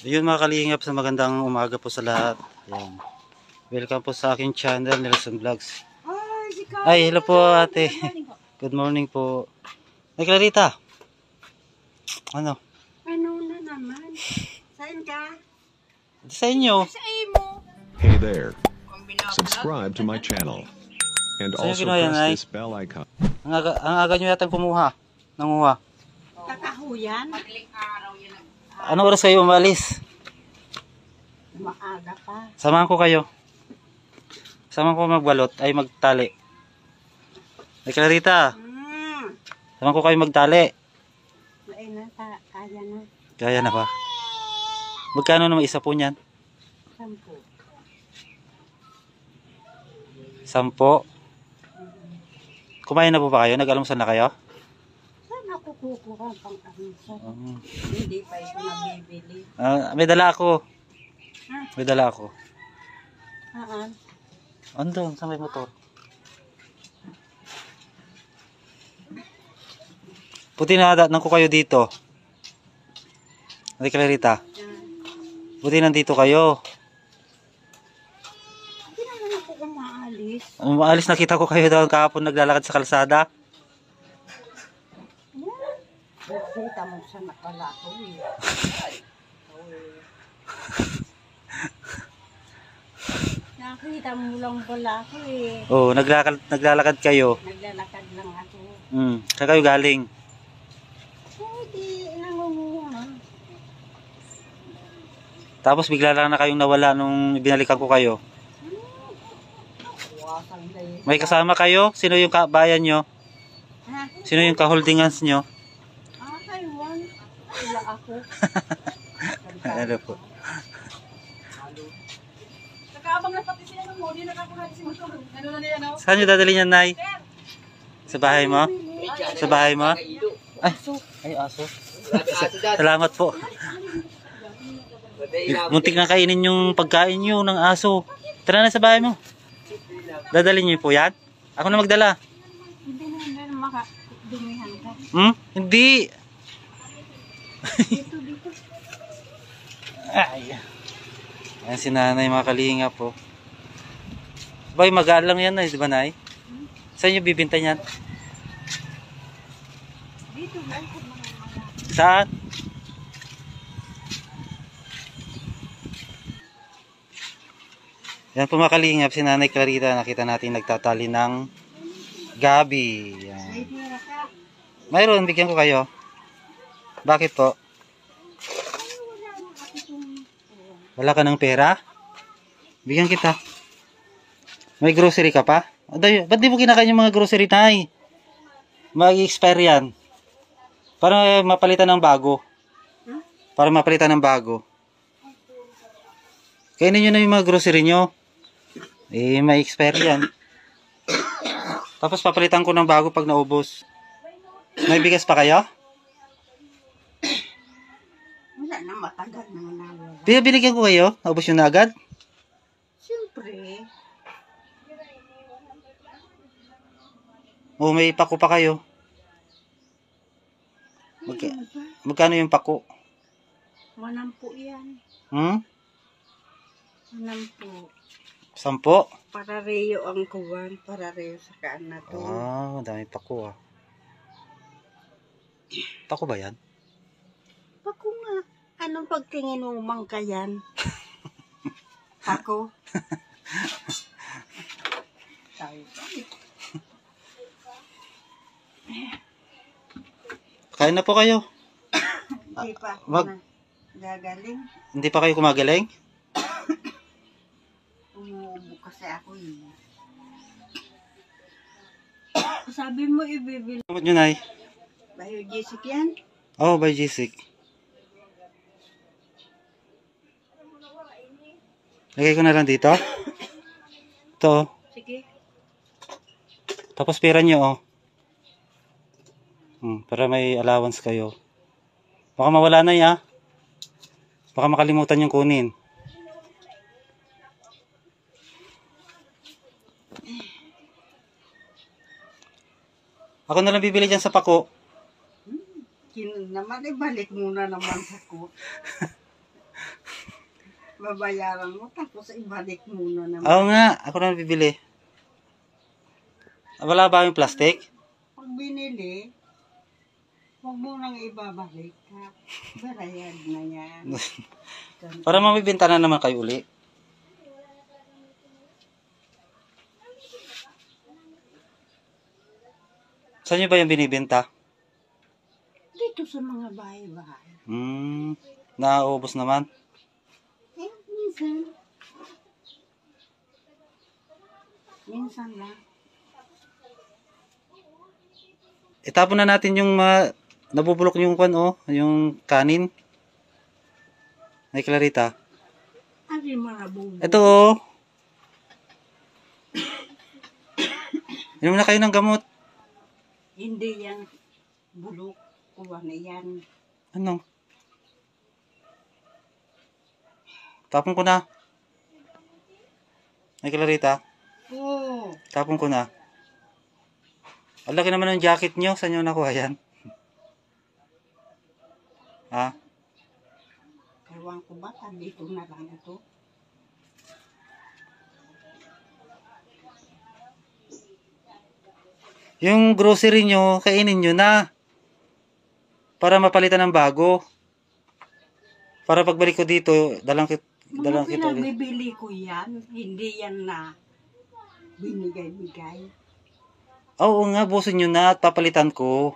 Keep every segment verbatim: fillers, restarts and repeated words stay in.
Ayun mga kalingap, sa magandang umaga po sa lahat. Ayan. Welcome po sa aking channel, Nelson Vlogs. Ay, hello po ate. Good morning po. Ay, Clarita. Ano? Ano na naman? Saan ka? Sa inyo. Sa imo. Hey there. Subscribe to my channel. And Sa'yo also ginawa yan, press ay? this bell icon. Ang aga, ang aga nyo yatang kumuha. Nanguha. Kakahuyan? Anong oras kayo umalis? Maaga pa. Samahan ko kayo. Samahan ko magbalot, ay magtali. Ay, Clarita. Hmm. Samahan ko kayo magtali. Ay na, ta, kaya na. Kaya na ba? Magkano naman isa po niyan? Sampo. Sampo. Kumain na po ba kayo? Nag-almusal na kayo? Saan ako kukuha pang amusal? Um, Hindi pa ito nabibili. uh, may dala ako. Ha? May dala ako. Haan? Andun, sa may motor. Buti na nang ko kayo dito. Ay, Clarita. Buti nandito kayo. Hindi naman ako umaalis. Umaalis, nakita ko kayo daw kahapon naglalakad sa kalsada. Yan. Nakita mo sa nakala ako eh. Nakita mo lang pala ako eh. Oh, naglalakad, naglalakad kayo. Naglalakad lang ako. Hmm, saan kayo galing? Hindi, nangunguha. Tapos bigla lang na kayong nawala nung binalikan ko kayo. Wasang kayo. May kasama kayo? Sino yung kabayan nyo? Ha? Sino yung kaholdingans nyo? Ah, Taiwan. Wala ako. Ano po? Nakaabang na pati sila ng modi na nakuha si Motor. Ano na niya, no? Saan nyo dadalhin yan, Nay? Sa bahay mo? Sa bahay mo? Ay, ay aso. Salamat po. Muntik na kainin yung pagkain nyo ng aso. Tara na sa bahay mo. Dadalhin nyo po yan? Ako na magdala. Hindi na, hindi na makadumihan ka. Hmm? Hindi. Dito, dito. Ay. Ayan si nanay, mga kalinga po. Bay, magaan lang yan, di ba, Nay? Saan nyo bibinta yan? Dito, lang ko mga mga. Saan? Yan po mga kalingap, si Nanay Clarita, nakita natin nagtatali ng gabi. Yan. May pera ka. Mayroon, bigyan ko kayo. Bakit po? Wala ka ng pera? Bigyan kita. May grocery ka pa? Aday, ba't di mo kinakain yung mga grocery, Tay? Mag-expire yan. Para mapalitan ng bago. Para mapalitan ng bago. Kainin nyo na yung mga grocery nyo. Eh, may expire yan. Tapos papalitan ko ng bago pag naubos. May bigas pa kayo? Wala na, matagal na nawala. Pero binigyan ko kayo. Naubos yun na agad. Siyempre. O, may pako pa kayo. Magka magkano yung pako? Manampo yan. Hmm? Manampo. Sampo? Para reyo ang kuwan. Para reyo sa kaan na to. Ah, dami pako ah. Pako ba yan? Pako nga. Anong pagtingin mo mangka yan? Pako? Tayo pa. Kain na po kayo. Hindi pa. wag. Na, gagaling. Hindi pa kayo kumagaling? Umuubo kasi ako eh. Sabi mo ibibili. Salamat nyo, Nay. Bayo Jessic yan? Oh, by Jessic. Lagay ko na lang dito. Ito. Sige. Tapos pera nyo, oh. Hmm, para may allowance kayo. Baka mawala na ya. Baka makalimutan yung kunin. Ako na lang bibili dyan sa pako. Kin naman, ibalik muna naman sa ko. Babayaran mo, tapos ibalik mo na naman. Oo nga, ako na bibili. Wala ba yung plastic? Pag binili, huwag mo nang ibabalik ha. Barayad na yan. Para mamibenta na naman kayo uli. Saan nyo ba yung binibenta? Dito sa mga bahay-bahay. Hmm, nauubos naman. Eh, minsan. Minsan lang. Itapon na natin yung uh, nabubulok yung kwan oh, yung kanin. Ay, Clarita. Ano yung mga bubo? Ito oh. Inom na kayo ng gamot. Hindi yan bulok. Kuha na yan. Ano? Tapon ko na. Ay, Clarita. Oo. Tapon ko na. Ang laki naman ng jacket nyo. Saan nyo nakuha yan? Ha? Ewan ko ba, dito na lang ito. Yung grocery nyo, kainin nyo na. Para mapalitan ng bago. Para pagbalik ko dito, dalang kit dalang Mga kita ulit. pinagbibili ko yan, hindi yan na binigay-bigay. Oo nga, busin nyo na at papalitan ko.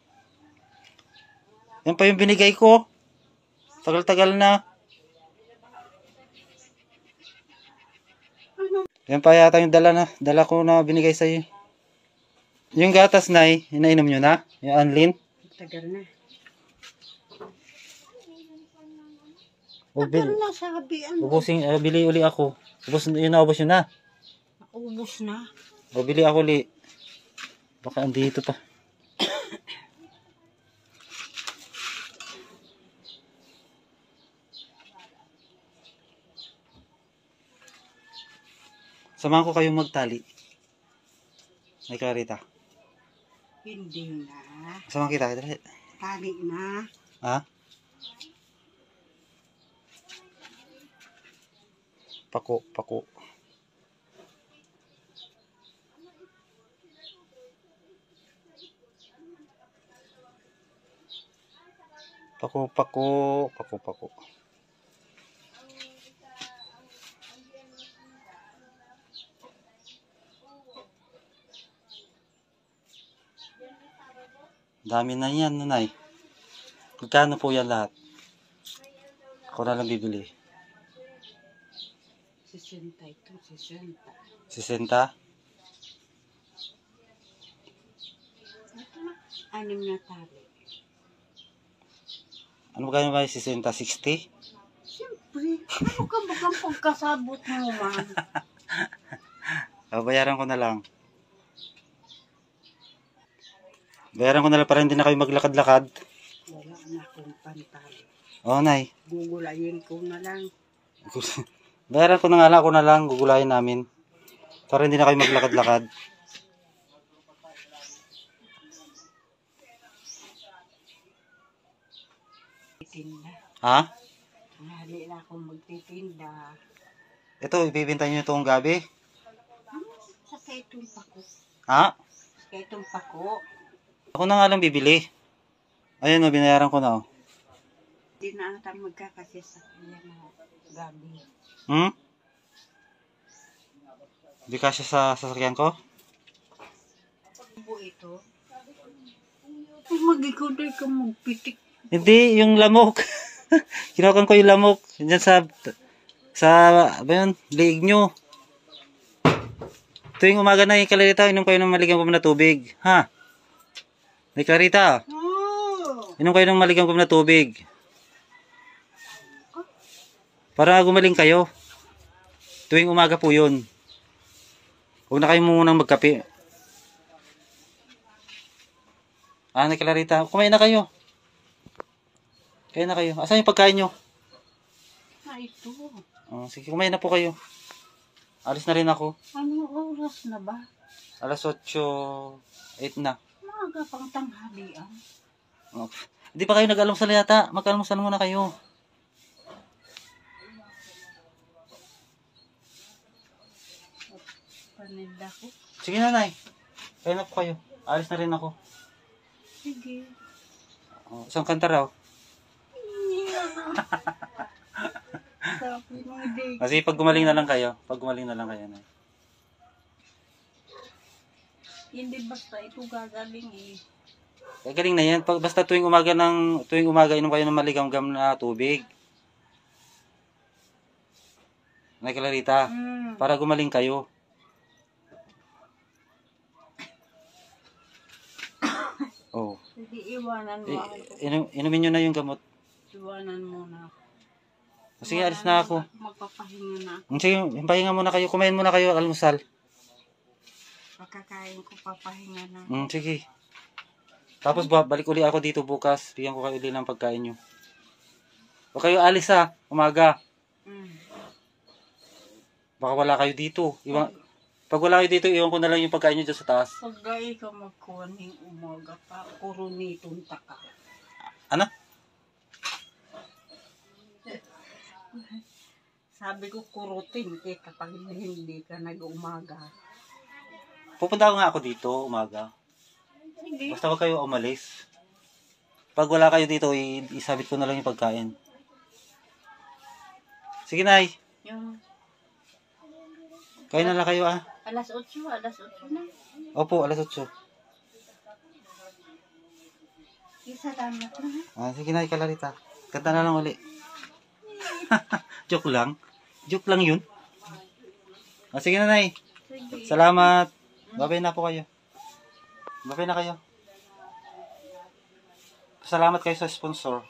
Yan pa yung binigay ko. Tagal-tagal na. Yan pa yata yung dala na. Dala ko na binigay sa'yo. Yung gatas na eh, inainom nyo na? Yung Anlin? Tagal na. O, Tagal bil na sabi. Ano? ubusin, uh, bili uli ako. Ubus, yun na, ubus yun na. Ubus na. O, bili ako uli. Baka andito pa. Samahan ko kayong magtali. Ay, Clarita. Hindi na. Samahan kita. Dali. Tali na. Ha? Pako, pako. Pako, pako, pako, pako. Dami na yan, nanay. Magkano po yan lahat? Ako na lang bibili. sesenta ito, sesenta. sesenta? Ito na. Anim na tali. Ano ba ba yung sesenta? sixty? Siyempre. Ano ka bagang pagkasabot mo, man? Bayaran ko na lang. Bayaran ko na lang para hindi na kayo maglakad-lakad. Wala na akong pantali. Oo, nay. Gugulayin ko na lang. Bayaran ko na nga lang, ako na lang, gugulayin namin. Para hindi na kayo maglakad-lakad. Titinda. Ha? Nahali na akong magtitinda. Ito, ibibintay nyo itong gabi? Ano? Sa kaitong pako. Ha? Sa kaitong pako. Ako na nga lang bibili. Ayun o, binayaran ko na o. Hindi na ata magkakasya sa kanya na gabi. Hmm? Hindi kasya sa sasakyan ko? Po ito. Ay, mag-ikuday ka magpitik. Hindi, yung lamok. Kinukan ko yung lamok. Diyan sa, sa, ba yun, liig nyo. Tuwing umaga na yung Clarita, inom kayo ng maligang na tubig. Ha? May Clarita, Oh! inom kayo ng maligang na tubig. Para gumaling kayo. Tuwing umaga po yun. Huwag na kayo munang magkape. Ah, na Clarita, kumain na kayo. Kaya na kayo. Asan yung pagkain nyo? Ah, ito. Oh, sige, kumain na po kayo. Alis na rin ako. Anong oras na ba? Alas otso, eight na. Maaga pang tanghalian. Oh. Hindi pa kayo nag-almusal yata. Mag-almusal muna kayo. Paninda ko. Sige nanay. Kaya na po kayo. Alis na rin ako. Sige. Oh, isang kanta raw. Sabi mo, di. Kasi pag gumaling na lang kayo. Pag gumaling na lang kayo na. Hindi basta ito gagaling eh. Gagaling na yan. Pag, basta tuwing umaga ng tuwing umaga inom kayo ng maligamgam na tubig. Nay Clarita, Mm. para gumaling kayo. Oh. Sige, iwanan mo I, ako. inom, inumin nyo na yung gamot. Iwanan mo na ako. Sige, alis na ako. Magpapahinga na ako. Sige, pahinga muna kayo. Kumain muna kayo, almusal. Pagkakain ko, papahinga na. Mm, sige. Tapos ba, balik uli ako dito bukas. Bigyan ko kayo uli ng pagkain nyo. Huwag kayo alis ha, umaga. Mm. Baka wala kayo dito. Iwan, pag wala kayo dito, iwan ko na lang yung pagkain nyo dyan sa taas. Pag gaya ka magkuha ng umaga pa, kurunitong taka. Ano? Sabi ko kurutin eh kapag hindi ka nag-umaga. Pupunta ko nga ako dito, umaga. Sige. Basta huwag kayo umalis. Pag wala kayo dito, i- isabit ko na lang yung pagkain. Sige, Nay. Yung Kain na lang kayo, ah. alas otso, alas otso na. Opo, alas otso. Salamat na. Ah, sige, Nay Clarita. Kanta na lang uli. Joke lang. Joke lang yun. Ah, sige na, Nay. Sige. Salamat. Babay na po kayo. Babay na kayo. Salamat kayo sa sponsor.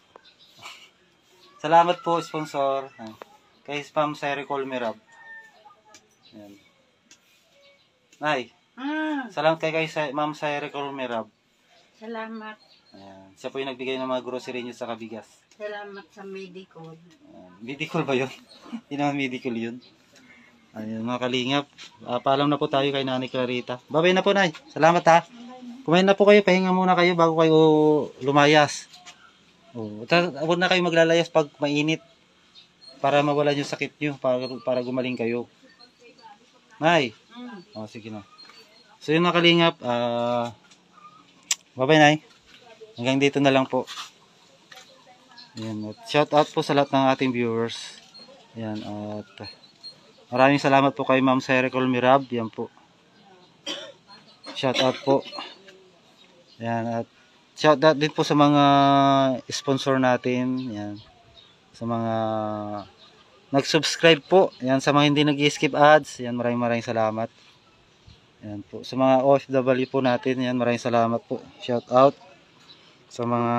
Salamat po, sponsor. Ah, kay Spam Siri Colmerab. Yan. Nay, Ah, salamat kay kay sa Ma'am Siri Colmerab. salamat. Ayan. Siya po yung nagbigay ng mga grocery niyo sa kabigas. Salamat sa medical. Ayan. Medical ba yun? Hindi naman medical yun. Ayan, mga kalingap. Uh, paalam na po tayo kay Nanay Clarita. Babay na po, Nay. Salamat ha. Kumain na po kayo. Pahinga muna kayo bago kayo lumayas. Oh, huwag na kayo maglalayas pag mainit. Para mawala yung sakit nyo. Para, para gumaling kayo. Nay. Mm. Oh, sige na. So yun mga kalingap. Uh, babay, Nay. Hanggang dito na lang po. Ayan, at shout out po sa lahat ng ating viewers. Ayan, at maraming salamat po kay Ma'am Siri Colmerab. Yan po. Shout out po. Ayan, at shout out din po sa mga sponsor natin. Ayan. Sa mga nag-subscribe po. Ayan, sa mga hindi nag-skip ads. Ayan, maraming maraming salamat. Ayan po. Sa mga O F W po natin. Ayan, maraming salamat po. Shout out. Sa mga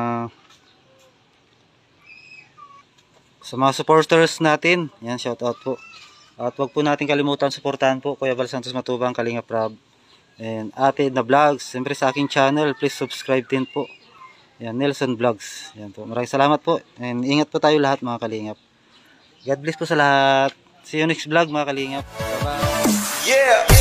sa mga supporters natin, yan, shout out po. At wag po natin kalimutan suportahan po Kuya Val Santos Matubang, Kalingap Rab, and Ate Edna Vlogs. Siyempre sa aking channel, please subscribe din po. Yan, Nelson Vlogs. Yan po. Maraming salamat po. And ingat po tayo lahat mga Kalingap. God bless po sa lahat. See you next vlog mga Kalingap. Bye bye. Yeah.